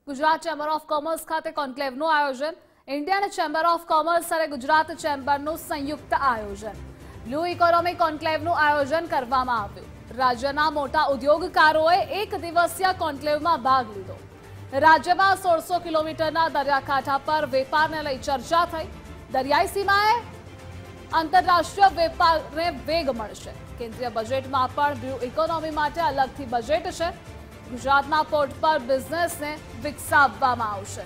Gujarat chamber of commerce ખાતે કોન્ક્લેવનું આયોજન. Indian chamber of commerce અને ગુજરાત ચેમ્બરનું સંયુક્ત આયોજન. બ્લુ ઇકોનોમી કોન્ક્લેવનું આયોજન કરવામાં આવ્યું. રાજ્યના મોટા ઉદ્યોગકારોએ એક દિવસીય કોન્ક્લેવમાં ભાગ લીધો. રાજ્યમાં 1600 કિલોમીટરના દરિયાકાંઠા પર વેપારને લઈ ચર્ચા થઈ. દરિયાઈ સીમાએ આંતરરાષ્ટ્રીય વેપારને વેગ મળશે. કેન્દ્રીય બજેટમાં પણ બ્લુ ઇકોનોમી માટે અલગથી બજેટ છે. ગુજરાતના પોર્ટ પર બિઝનેસને વિકસાવવામાં આવશે.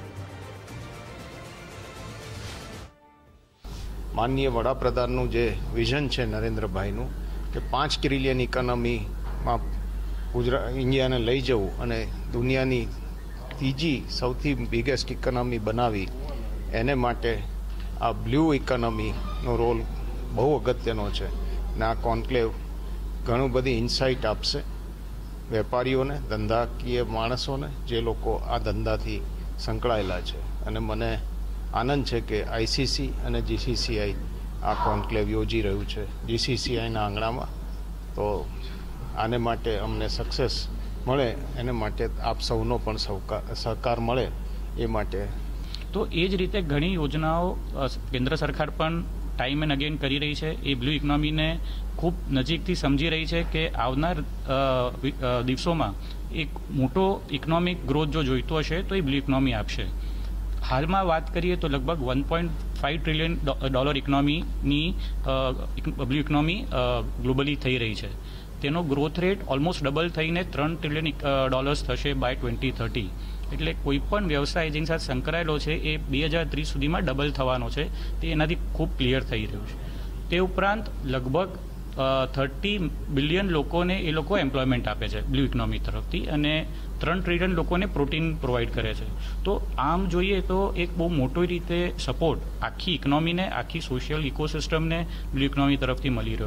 માનનીય વડાપ્રધાનનું જે વિઝન છે નરેન્દ્રભાઈનું કે 5 ટ્રિલિયન ઇકોનોમીમાં ઇન્ડિયાને લઈ જવું અને દુનિયાની ત્રીજી સૌથી બિગેસ્ટ ઇકોનોમી બનાવી, એને માટે આ બ્લુ ઇકોનોમીનો રોલ બહુ અગત્યનો છે. અને આ કોન્ક્લેવ ઘણું બધી ઇન્સાઇટ આપશે વેપારીઓને, ધંધાકીય માણસોને, જે લોકો આ ધંધાથી સંકળાયેલા છે. અને મને આનંદ છે કે આઈસીસી અને જીસીસીઆઈ આ કોન્ક્લેવ યોજી રહ્યું છે જીસીસીઆઈના આંગણામાં. તો આને માટે અમને સક્સેસ મળે, એને માટે આપ સૌનો પણ સહકાર મળે એ માટે. તો એ જ રીતે ઘણી યોજનાઓ કેન્દ્ર સરકાર પણ ટાઈમ એન્ડ અગેન કરી રહી છે. એ બ્લુ ઇકોનોમીને ખૂબ નજીકથી સમજી રહી છે કે આવનાર દિવસોમાં એક મોટો ઇકોનોમિક ગ્રોથ જો જોઈતો હશે તો એ બ્લુ ઇકોનોમી આપશે. હાલમાં વાત કરીએ તો લગભગ $1.5 ટ્રિલિયન ઇકોનોમીની બ્લુ ઇકોનોમી ગ્લોબલી થઈ રહી છે. તેનો ગ્રોથ રેટ ઓલમોસ્ટ ડબલ થઈને $3 ટ્રિલિયન થશે બાય 2030. એટલે કોઈ પણ વ્યવસાય જેની સાથે સંકળાયેલો છે એ 2030 સુધીમાં ડબલ થવાનો છે. તે એનાથી ખૂબ ક્લિયર થઈ રહ્યું છે. તે ઉપરાંત લગભગ 30 બિલિયન લોકોને એ લોકો એમ્પ્લોયમેન્ટ આપે છે બ્લુ ઇકોનોમી તરફથી, અને 3 ટ્રિલિયન લોકોને પ્રોટીન પ્રોવાઈડ કરે છે. તો આમ જોઈએ તો એક બહુ મોટી રીતે સપોર્ટ આખી ઇકોનોમીને, આખી સોશિયલ ઇકોસિસ્ટમને બ્લુ ઇકોનોમી તરફથી મળી રહ્યો છે.